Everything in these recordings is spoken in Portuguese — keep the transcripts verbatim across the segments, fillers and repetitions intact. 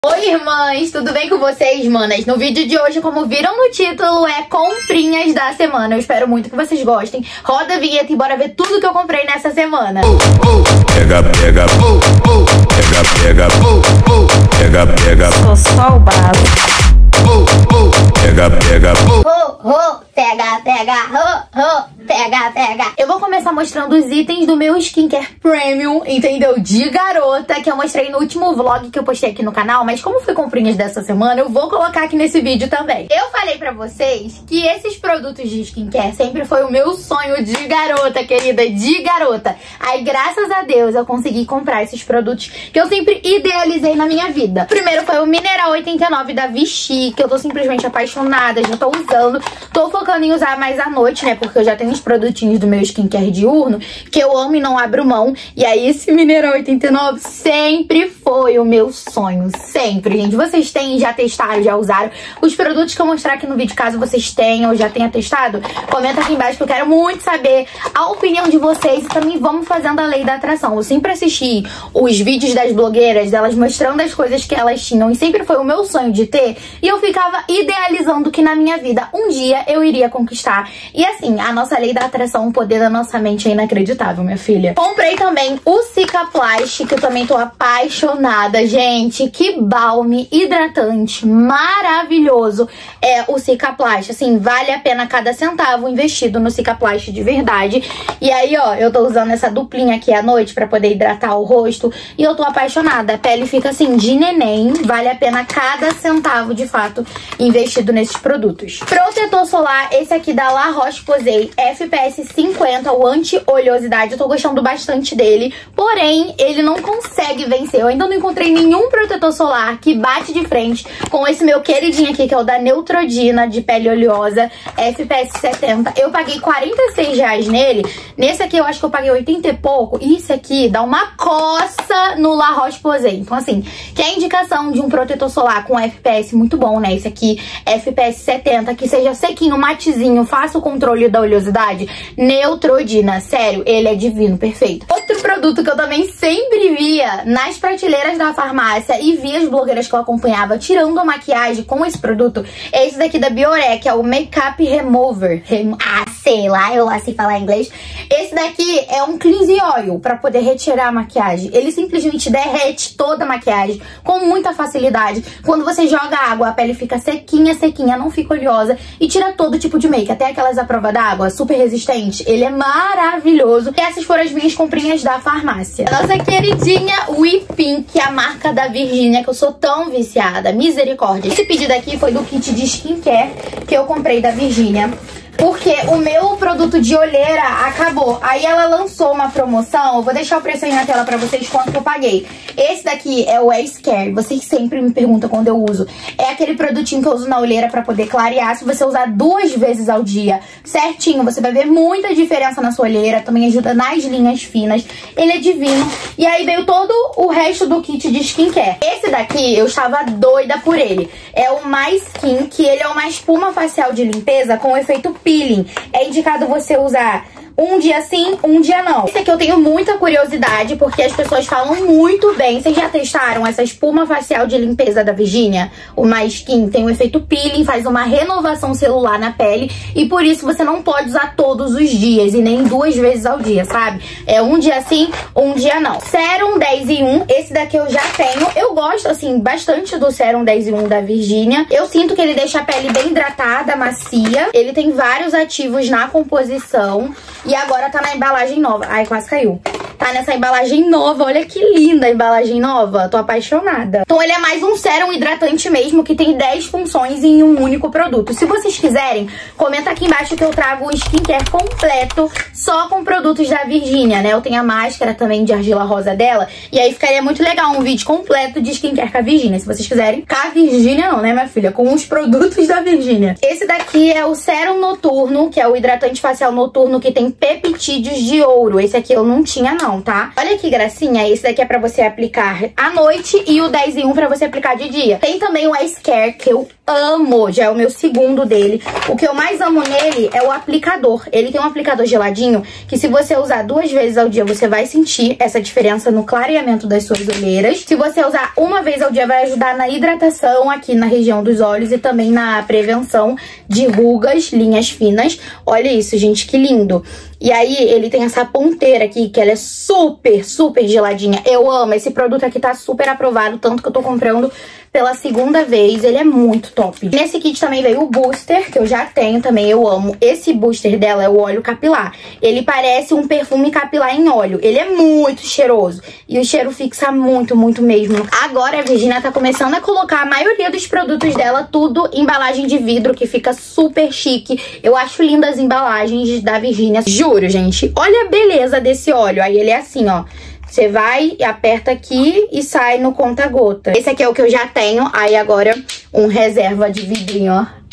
Oi, irmãs! Tudo bem com vocês, manas? No vídeo de hoje, como viram no título, é comprinhas da semana. Eu espero muito que vocês gostem. Roda a vinheta e bora ver tudo que eu comprei nessa semana. Pega, pega, pega, pega, pega, pega. Sou só o básico. Pega, pega, Ho, ho, pega, pega, ho, ho, pega, pega. Eu vou começar mostrando os itens do meu skincare premium, entendeu? De garota, que eu mostrei no último vlog que eu postei aqui no canal, mas como foi comprinhas dessa semana, eu vou colocar aqui nesse vídeo também. Eu falei pra vocês que esses produtos de skincare sempre foi o meu sonho de garota, querida, de garota. Aí, graças a Deus, eu consegui comprar esses produtos que eu sempre idealizei na minha vida. Primeiro foi o Mineral oitenta e nove da Vichy, que eu tô simplesmente apaixonada, já tô usando. Tô focando em usar mais à noite, né? Porque eu já tenho uns produtinhos do meu skincare diurno que eu amo e não abro mão. E aí esse Mineral oitenta e nove sempre foi o meu sonho. Sempre, gente. Vocês têm, já testaram, já usaram os produtos que eu mostrar aqui no vídeo, caso vocês tenham ou já tenham testado? Comenta aqui embaixo que eu quero muito saber a opinião de vocês. E também vamos fazendo a lei da atração. Eu sempre assisti os vídeos das blogueiras, delas mostrando as coisas que elas tinham. E sempre foi o meu sonho de ter. E eu ficava idealizando que na minha vida um dia eu iria conquistar. E assim, a nossa lei da atração, o poder da nossa mente é inacreditável, minha filha. Comprei também o Cicaplast, que eu também tô apaixonada, gente. Que balme hidratante maravilhoso é o Cicaplast. Assim, vale a pena cada centavo investido no Cicaplast de verdade. E aí, ó, eu tô usando essa duplinha aqui à noite pra poder hidratar o rosto. E eu tô apaixonada. A pele fica assim, de neném. Vale a pena cada centavo, de fato, investido nesses produtos. Protetor solar, esse aqui da La Roche-Posay, F P S cinquenta, o anti-oleosidade. Eu tô gostando bastante dele, porém, ele não consegue vencer. Eu ainda não encontrei nenhum protetor solar que bate de frente com esse meu queridinho aqui, que é o da Neutrogena, de pele oleosa, F P S setenta. Eu paguei quarenta e seis reais nele. Nesse aqui eu acho que eu paguei oitenta e pouco. E esse aqui dá uma coça no La Roche-Posay. Então assim, que é a indicação de um protetor solar com F P S muito bom, né? Esse aqui, F P S setenta, que seja sequinho, matezinho, faça o controle da oleosidade. Neutrogena, sério, ele é divino, perfeito. Outro produto que eu também sempre via nas prateleiras da farmácia e via as blogueiras que eu acompanhava tirando a maquiagem com esse produto, é esse daqui da Bioré, que é o Makeup Remover. Remo ah, sei lá, eu assim falar inglês. Esse daqui é um cleanse oil pra poder retirar a maquiagem. Ele simplesmente derrete toda a maquiagem com muita facilidade. Quando você joga água, a pele fica sequinha, sequinha, não fica oleosa e tira todo tipo de make, até aquelas à prova d'água, super resistente. Ele é maravilhoso. E essas foram as minhas comprinhas da farmácia. A nossa queridinha We Pink, a marca da Virgínia, que eu sou tão viciada, misericórdia. Esse pedido aqui foi do kit de skincare que eu comprei da Virgínia, porque o meu produto de olheira acabou. Aí ela lançou uma promoção. Eu vou deixar o preço aí na tela pra vocês quanto que eu paguei. Esse daqui é o Scare. Vocês sempre me perguntam quando eu uso. É aquele produtinho que eu uso na olheira pra poder clarear. Se você usar duas vezes ao dia certinho, você vai ver muita diferença na sua olheira. Também ajuda nas linhas finas. Ele é divino. E aí veio todo o resto do kit de skincare. Esse daqui, eu estava doida por ele. É o My Skin, que ele é uma espuma facial de limpeza com efeito peeling. É indicado você usar um dia sim, um dia não. Esse aqui eu tenho muita curiosidade, porque as pessoas falam muito bem. Vocês já testaram essa espuma facial de limpeza da Virgínia? O My Skin tem um efeito peeling, faz uma renovação celular na pele, e por isso você não pode usar todos os dias e nem duas vezes ao dia, sabe? É um dia sim, um dia não. Serum dez em um, esse daqui eu já tenho. Eu gosto, assim, bastante do Serum dez em um da Virgínia. Eu sinto que ele deixa a pele bem hidratada, macia. Ele tem vários ativos na composição. E agora tá na embalagem nova. Ai, quase caiu. Tá nessa embalagem nova. Olha que linda a embalagem nova. Tô apaixonada. Então ele é mais um sérum hidratante mesmo, que tem dez funções em um único produto. Se vocês quiserem, comenta aqui embaixo que eu trago o skincare completo só com produtos da Virgínia, né? Eu tenho a máscara também de argila rosa dela. E aí ficaria muito legal um vídeo completo de skincare com a Virgínia, se vocês quiserem. Com a Virgínia não, né, minha filha? Com os produtos da Virgínia. Esse daqui é o sérum noturno, que é o hidratante facial noturno que tem peptídeos de ouro. Esse aqui eu não tinha, não. não, tá? Olha que gracinha, esse daqui é pra você aplicar à noite e o dez em um pra você aplicar de dia. Tem também o Ice Care, que eu amo, já é o meu segundo dele. O que eu mais amo nele é o aplicador. Ele tem um aplicador geladinho que se você usar duas vezes ao dia, você vai sentir essa diferença no clareamento das suas olheiras. Se você usar uma vez ao dia, vai ajudar na hidratação aqui na região dos olhos e também na prevenção de rugas, linhas finas. Olha isso, gente, que lindo. E aí, ele tem essa ponteira aqui, que ela é super, super geladinha. Eu amo. Esse produto aqui tá super aprovado, tanto que eu tô comprando pela segunda vez. Ele é muito top. Nesse kit também veio o booster, que eu já tenho também, eu amo. Esse booster dela é o óleo capilar. Ele parece um perfume capilar em óleo. Ele é muito cheiroso. E o cheiro fixa muito, muito mesmo. Agora a Virginia tá começando a colocar a maioria dos produtos dela tudo em embalagem de vidro, que fica super chique. Eu acho lindas as embalagens da Virginia. Juro, gente. Olha a beleza desse óleo. Aí ele é assim, ó. Você vai, aperta aqui e sai no conta-gota. Esse aqui é o que eu já tenho. Aí agora um reserva de vidrinho, ó.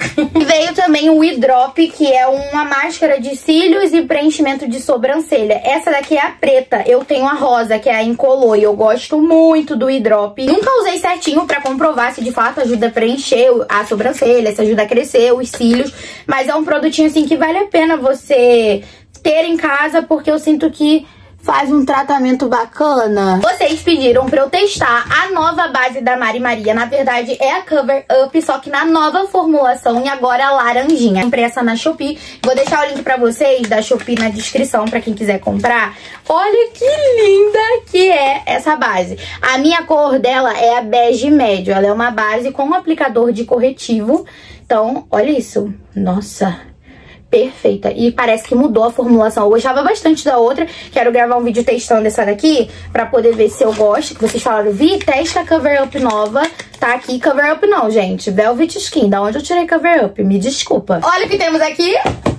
E veio também o E-Drop, que é uma máscara de cílios e preenchimento de sobrancelha. Essa daqui é a preta. Eu tenho a rosa, que é a incolor. E eu gosto muito do E-Drop. Nunca usei certinho pra comprovar se de fato ajuda a preencher a sobrancelha, se ajuda a crescer os cílios. Mas é um produtinho assim que vale a pena você ter em casa, porque eu sinto que faz um tratamento bacana. Vocês pediram pra eu testar a nova base da Mari Maria. Na verdade, é a Cover Up, só que na nova formulação e agora a laranjinha. Comprei essa na Shopee. Vou deixar o link pra vocês da Shopee na descrição pra quem quiser comprar. Olha que linda que é essa base. A minha cor dela é a bege médio. Ela é uma base com um aplicador de corretivo. Então, olha isso. Nossa, perfeita. E parece que mudou a formulação. Eu gostava bastante da outra. Quero gravar um vídeo testando essa daqui pra poder ver se eu gosto. Que vocês falaram, Vi, testa a Cover Up nova. Tá aqui, Cover Up não, gente. Velvet Skin. Da onde eu tirei Cover Up? Me desculpa. Olha o que temos aqui.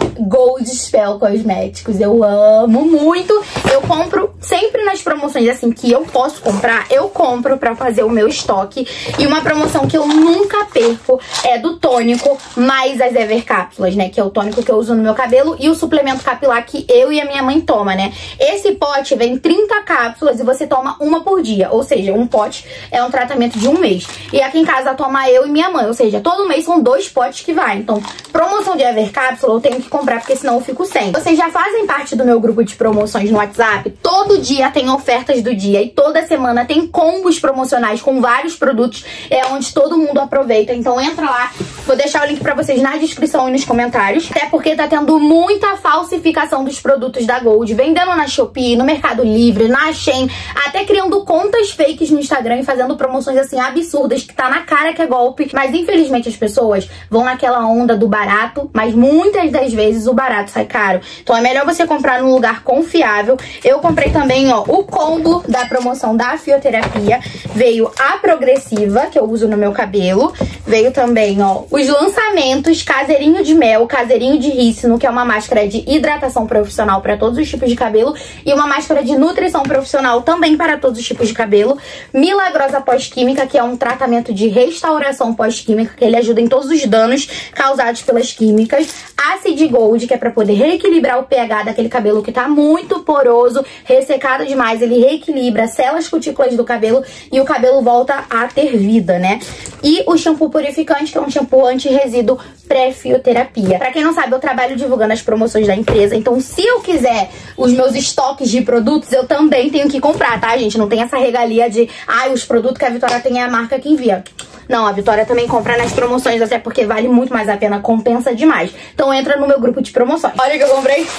Gold Spell Cosméticos. Eu amo muito. Eu compro sempre nas promoções, assim, que eu posso comprar, eu compro pra fazer o meu estoque. E uma promoção que eu nunca perco é do tônico mais as Ever Cápsulas, né? Que é o tônico que eu uso no meu cabelo e o suplemento capilar que eu e a minha mãe toma, né? Esse pote vem trinta cápsulas e você toma uma por dia. Ou seja, um pote é um tratamento de um mês. E aqui em casa toma eu e minha mãe. Ou seja, todo mês são dois potes que vai. Então, promoção de Ever Cápsula eu tenho que comprar, porque senão eu fico sem. Vocês já fazem parte do meu grupo de promoções no WhatsApp? Todo dia tem ofertas do dia e toda semana tem combos promocionais com vários produtos, é onde todo mundo aproveita. Então entra lá, vou deixar o link pra vocês na descrição e nos comentários. Até porque tá tendo muita falsificação dos produtos da Gold, vendendo na Shopee, no Mercado Livre, na Shein, até criando contas fakes no Instagram e fazendo promoções assim absurdas, que tá na cara que é golpe. Mas infelizmente as pessoas vão naquela onda do barato, mas muitas das vezes o barato sai caro. Então é melhor você comprar num lugar confiável. Eu comprei também, ó, o combo da promoção da Fioterapia. Veio a progressiva, que eu uso no meu cabelo. Veio também, ó, os lançamentos Caseirinho de Mel, Caseirinho de Rícino, que é uma máscara de hidratação profissional para todos os tipos de cabelo. E uma máscara de nutrição profissional também para todos os tipos de cabelo. Milagrosa Pós-Química, que é um tratamento de restauração pós-química, que ele ajuda em todos os danos causados pelas químicas. Acid Gold, que é pra poder reequilibrar o pH daquele cabelo que tá muito poroso, ressecado demais. Ele reequilibra, sela as cutículas do cabelo e o cabelo volta a ter vida, né? E o shampoo purificante, que é um shampoo anti-resíduo pré-fioterapia. Pra quem não sabe, eu trabalho divulgando as promoções da empresa, então se eu quiser os meus estoques de produtos, eu também tenho que comprar, tá, gente? Não tem essa regalia de, ai, ah, os produtos que a Vitória tem é a marca que envia. Não, a Vitória também compra nas promoções, até porque vale muito mais a pena, compensa demais. Então entra no meu grupo de promoções. Olha o que eu comprei.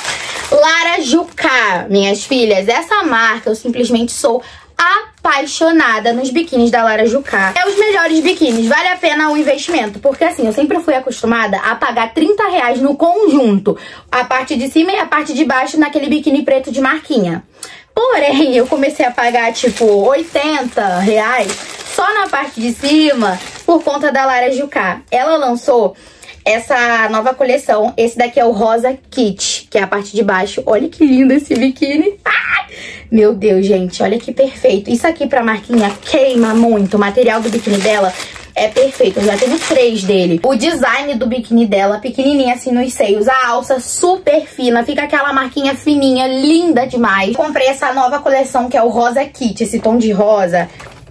Lara Jucá, minhas filhas. Essa marca eu simplesmente sou apaixonada nos biquínis da Lara Jucá. É os melhores biquínis, vale a pena o investimento. Porque assim, eu sempre fui acostumada a pagar trinta reais no conjunto. A parte de cima e a parte de baixo naquele biquíni preto de marquinha. Porém, eu comecei a pagar tipo oitenta reais só na parte de cima por conta da Lara Jucá. Ela lançou essa nova coleção. Esse daqui é o Rosa Kit, que é a parte de baixo. Olha que lindo esse biquíni. Ah! Meu Deus, gente, olha que perfeito. Isso aqui pra marquinha queima muito. O material do biquíni dela é perfeito. Eu já tenho três dele. O design do biquíni dela, pequenininha assim nos seios. A alça super fina, fica aquela marquinha fininha, linda demais. Comprei essa nova coleção que é o Rosa Kit, esse tom de rosa.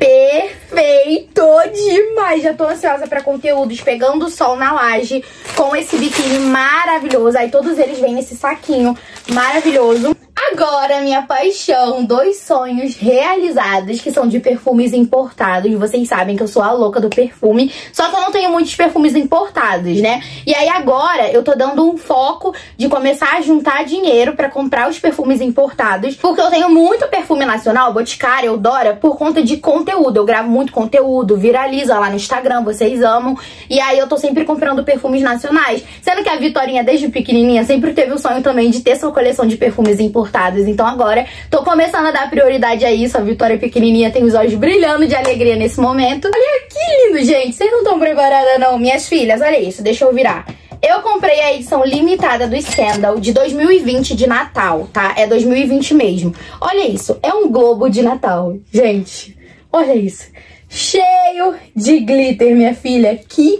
Perfeito demais. Já tô ansiosa pra conteúdos, pegando o sol na laje com esse biquíni maravilhoso. Aí todos eles vêm nesse saquinho maravilhoso. Agora, minha paixão, dois sonhos realizados, que são de perfumes importados. Vocês sabem que eu sou a louca do perfume, só que eu não tenho muitos perfumes importados, né? E aí agora eu tô dando um foco de começar a juntar dinheiro pra comprar os perfumes importados, porque eu tenho muito perfume nacional, Boticário, Eudora, por conta de conteúdo. Eu gravo muito conteúdo, viraliza lá no Instagram, vocês amam. E aí eu tô sempre comprando perfumes nacionais. Sendo que a Vitorinha, desde pequenininha, sempre teve o sonho também de ter sua coleção de perfumes importados. Então agora tô começando a dar prioridade a isso. A Vitória pequenininha tem os olhos brilhando de alegria nesse momento. Olha que lindo, gente. Vocês não estão preparadas não, minhas filhas? Olha isso, deixa eu virar. Eu comprei a edição limitada do Scandal de dois mil e vinte de Natal, tá? É dois mil e vinte mesmo. Olha isso, é um globo de Natal. Gente, olha isso. Cheio de glitter, minha filha. Que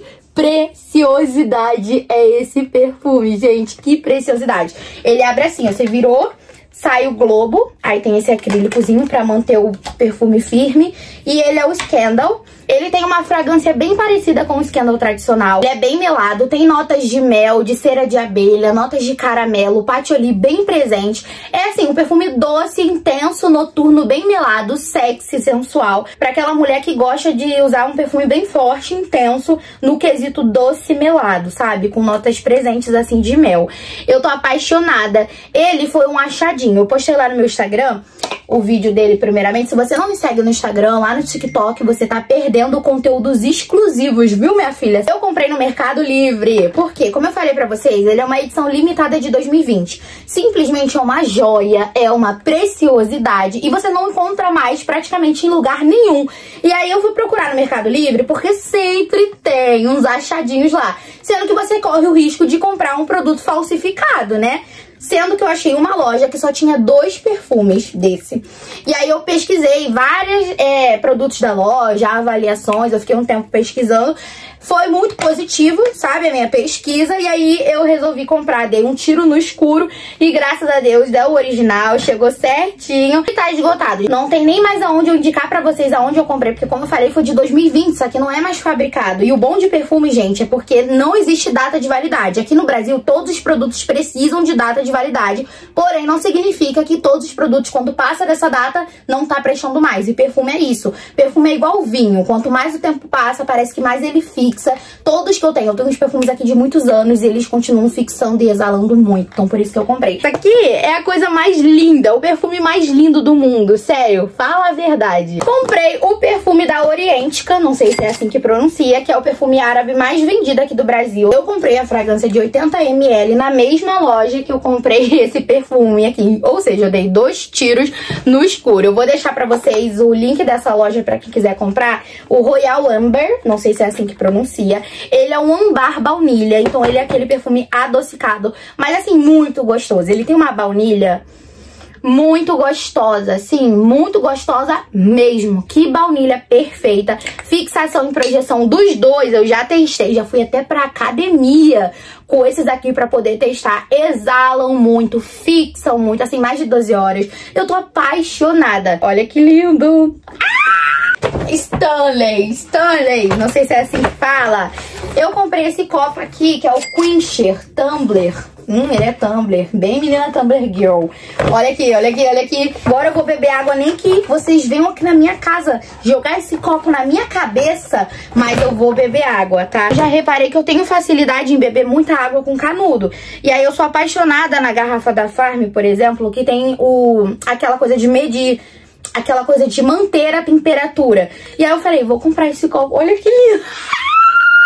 preciosidade é esse perfume, gente. Que preciosidade. Ele abre assim, ó, você virou, sai o globo, aí tem esse acrílicozinho pra manter o perfume firme. E ele é o Scandal. Ele tem uma fragrância bem parecida com o Scandal tradicional. Ele é bem melado, tem notas de mel, de cera de abelha, notas de caramelo, patchouli bem presente. É assim, um perfume doce, intenso, noturno, bem melado, sexy, sensual. Pra aquela mulher que gosta de usar um perfume bem forte, intenso, no quesito doce melado, sabe? Com notas presentes assim de mel. Eu tô apaixonada. Ele foi um achadinho. Eu postei lá no meu Instagram o vídeo dele primeiramente. Se você não me segue no Instagram, lá no TikTok, você tá perdendo conteúdos exclusivos, viu, minha filha? Eu comprei no Mercado Livre. Por quê? Como eu falei pra vocês, ele é uma edição limitada de dois mil e vinte. Simplesmente é uma joia, é uma preciosidade e você não encontra mais praticamente em lugar nenhum. E aí eu fui procurar no Mercado Livre porque sempre tem uns achadinhos lá. Sendo que você corre o risco de comprar um produto falsificado, né? Sendo que eu achei uma loja que só tinha dois perfumes desse. E aí eu pesquisei vários é, produtos da loja, avaliações, eu fiquei um tempo pesquisando. Foi muito positivo, sabe, a minha pesquisa. E aí eu resolvi comprar, dei um tiro no escuro. E graças a Deus, é o original, chegou certinho. E tá esgotado. Não tem nem mais aonde eu indicar pra vocês aonde eu comprei. Porque como eu falei, foi de dois mil e vinte, isso aqui não é mais fabricado. E o bom de perfume, gente, é porque não existe data de validade. Aqui no Brasil, todos os produtos precisam de data de validade. Porém, não significa que todos os produtos, quando passa dessa data, não tá prestando mais. E perfume é isso. Perfume é igual vinho. Quanto mais o tempo passa, parece que mais ele fica. Todos que eu tenho, eu tenho uns perfumes aqui de muitos anos e eles continuam fixando e exalando muito, então por isso que eu comprei. Isso aqui é a coisa mais linda, o perfume mais lindo do mundo, sério, fala a verdade. Comprei o perfume da Orientica, não sei se é assim que pronuncia, que é o perfume árabe mais vendido aqui do Brasil. Eu comprei a fragrância de oitenta mililitros na mesma loja que eu comprei esse perfume aqui, ou seja, eu dei dois tiros no escuro. Eu vou deixar pra vocês o link dessa loja pra quem quiser comprar, o Royal Amber, não sei se é assim que pronuncia. Ele é um ambar baunilha, então ele é aquele perfume adocicado, mas assim, muito gostoso. Ele tem uma baunilha muito gostosa, sim, muito gostosa mesmo. Que baunilha perfeita. Fixação e projeção dos dois, eu já testei, já fui até pra academia com esses aqui pra poder testar. Exalam muito, fixam muito, assim, mais de doze horas. Eu tô apaixonada. Olha que lindo. Ah! Stanley, Stanley, não sei se é assim que fala. Eu comprei esse copo aqui, que é o Quencher Tumbler. Hum, ele é Tumbler, bem menina Tumbler Girl. Olha aqui, olha aqui, olha aqui. Agora eu vou beber água, nem que vocês venham aqui na minha casa jogar esse copo na minha cabeça, mas eu vou beber água, tá? Já reparei que eu tenho facilidade em beber muita água com canudo. E aí eu sou apaixonada na garrafa da Farm, por exemplo, que tem o aquela coisa de medir, aquela coisa de manter a temperatura. E aí eu falei, vou comprar esse copo. Olha que lindo.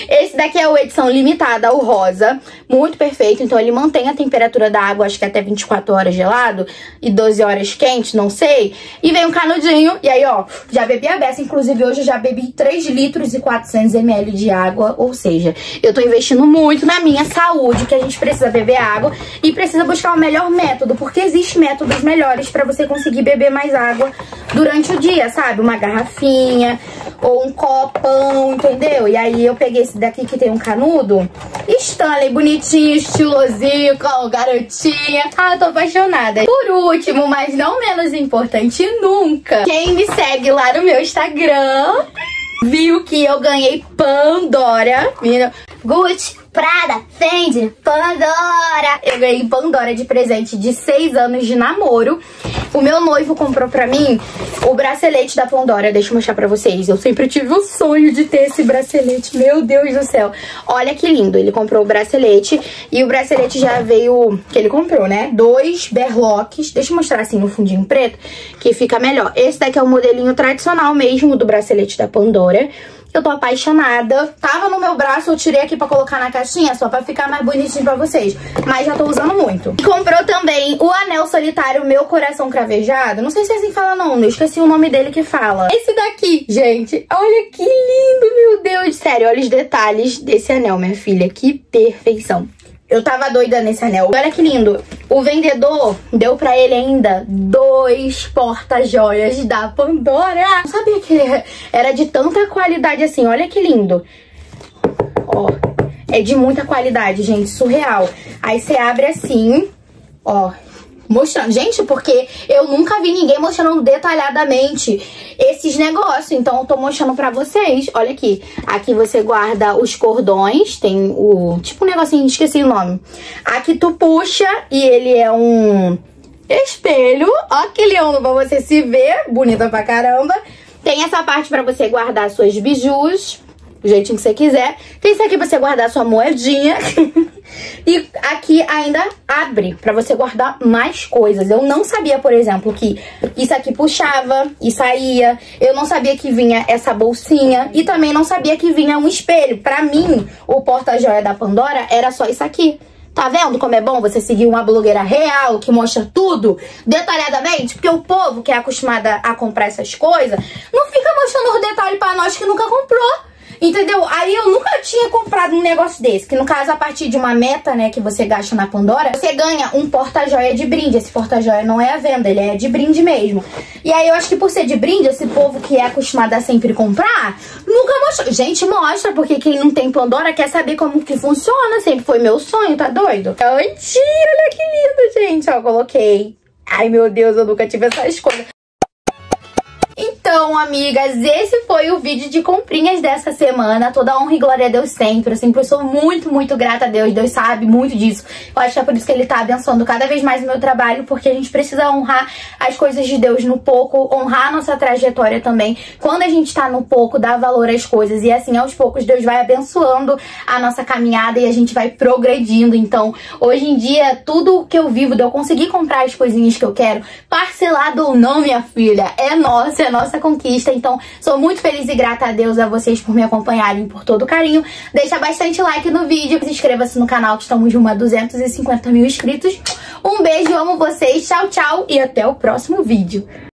Esse daqui é o edição limitada, o rosa. Muito perfeito, então ele mantém a temperatura da água, acho que até vinte e quatro horas gelado e doze horas quente, não sei. E vem um canudinho, e aí ó, já bebi a beça. Inclusive hoje eu já bebi três litros e quatrocentos mililitros de água. Ou seja, eu tô investindo muito na minha saúde, que a gente precisa beber água e precisa buscar o melhor método, porque existem métodos melhores pra você conseguir beber mais água durante o dia, sabe? Uma garrafinha ou um copão, entendeu? E aí eu peguei esse daqui que tem um canudo, Stanley, bonitinho, estilosinho, com garotinha. Ah, eu tô apaixonada. Por último, mas não menos importante nunca, quem me segue lá no meu Instagram viu que eu ganhei Pandora. Menina, Gucci, Prada, Fendi, Pandora. Eu ganhei Pandora de presente de seis anos de namoro. O meu noivo comprou pra mim o bracelete da Pandora. Deixa eu mostrar pra vocês. Eu sempre tive o sonho de ter esse bracelete. Meu Deus do céu. Olha que lindo. Ele comprou o bracelete. E o bracelete já veio... Que ele comprou, né? Dois berloques. Deixa eu mostrar assim no fundinho preto, que fica melhor. Esse daqui é o modelinho tradicional mesmo do bracelete da Pandora. Eu tô apaixonada. Tava no meu braço, eu tirei aqui pra colocar na caixinha, só pra ficar mais bonitinho pra vocês. Mas já tô usando muito. E comprou também o anel solitário Meu Coração Cravejado. Não sei se é assim que fala não, eu esqueci o nome dele que fala. Esse daqui, gente, olha que lindo, meu Deus. Sério, olha os detalhes desse anel, minha filha. Que perfeição. Eu tava doida nesse anel. Olha que lindo. O vendedor deu pra ele ainda dois porta-joias da Pandora. Não sabia que ele era de tanta qualidade assim. Olha que lindo. Ó, é de muita qualidade, gente. Surreal. Aí você abre assim, ó, mostrando. Gente, porque eu nunca vi ninguém mostrando detalhadamente esses negócios. Então eu tô mostrando pra vocês. Olha aqui. Aqui você guarda os cordões. Tem o... tipo um negocinho, esqueci o nome. Aqui tu puxa e ele é um espelho. Ó que lindo pra você se ver. Bonita pra caramba. Tem essa parte pra você guardar suas bijus, do jeitinho que você quiser. Tem isso aqui pra você guardar sua moedinha. E aqui ainda abre pra você guardar mais coisas. Eu não sabia, por exemplo, que isso aqui puxava e saía. Eu não sabia que vinha essa bolsinha. E também não sabia que vinha um espelho. Pra mim, o porta-joia da Pandora era só isso aqui. Tá vendo como é bom você seguir uma blogueira real que mostra tudo detalhadamente? Porque o povo que é acostumado a comprar essas coisas não fica mostrando os detalhes pra nós que nunca comprou. Entendeu? Aí eu nunca tinha comprado um negócio desse. Que no caso, a partir de uma meta, né, que você gasta na Pandora, você ganha um porta-joia de brinde. Esse porta-joia não é à venda, ele é de brinde mesmo. E aí eu acho que por ser de brinde, esse povo que é acostumado a sempre comprar, nunca mostrou. Gente, mostra, porque quem não tem Pandora quer saber como que funciona. Sempre foi meu sonho, tá doido? Mentira, olha que lindo, gente. Ó, coloquei. Ai, meu Deus, eu nunca tive essas coisas. Então, amigas, esse foi o vídeo de comprinhas dessa semana. Toda honra e glória a Deus sempre. Eu sempre sou muito, muito grata a Deus. Deus sabe muito disso. Eu acho que é por isso que Ele tá abençoando cada vez mais o meu trabalho, porque a gente precisa honrar as coisas de Deus no pouco, honrar a nossa trajetória também. Quando a gente tá no pouco, dá valor às coisas. E assim, aos poucos, Deus vai abençoando a nossa caminhada e a gente vai progredindo. Então, hoje em dia, tudo que eu vivo, de eu conseguir comprar as coisinhas que eu quero, parcelado ou não, minha filha, é nossa, é nossa conquista. Então, sou muito feliz e grata a Deus, a vocês por me acompanharem, por todo o carinho. Deixa bastante like no vídeo, inscreva-se no canal, que estamos rumo a duzentos e cinquenta mil inscritos. Um beijo, amo vocês, tchau, tchau e até o próximo vídeo.